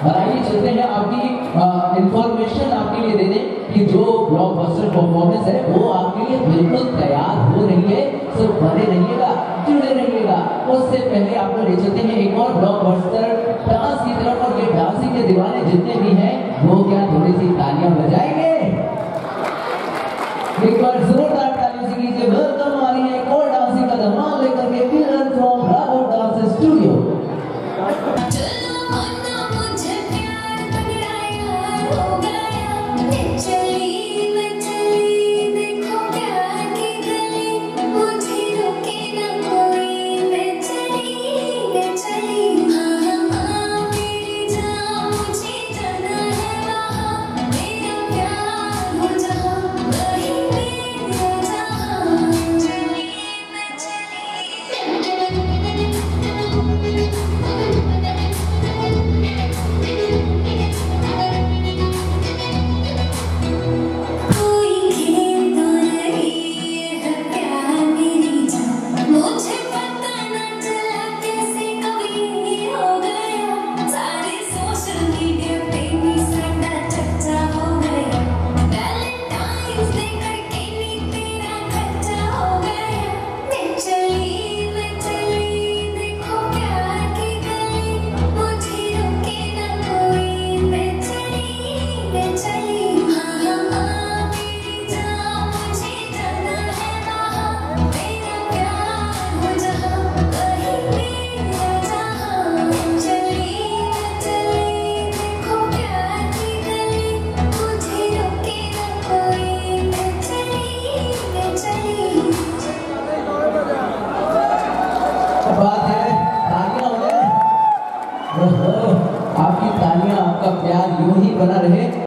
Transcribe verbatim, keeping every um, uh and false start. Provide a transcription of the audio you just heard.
और आइए चलते हैं आपकी इंफॉर्मेशन आपके लिए दे दें कि जो ब्लॉकबस्टर परफॉर्मेंस है वो आपके लिए बिल्कुल तैयार हो रही है। सो बने रहिएगा, जुड़े रहिएगा। उससे पहले आपको ले चलते हैं एक और ब्लॉकबस्टर डांस की तरफ, और ये डांसिंग के दीवाने जितने भी हैं वो क्या थोड़ी सी तालियां बजाएंगे? एक बार जोरदार तालियों से कीजिए। वेलकम आ रही है एक और डांसिंग का धमाल लेकर के Kiran from Bravo dance studio. बात है, तालियां हो गए। आपकी तालियां, आपका प्यार यूं ही बना रहे।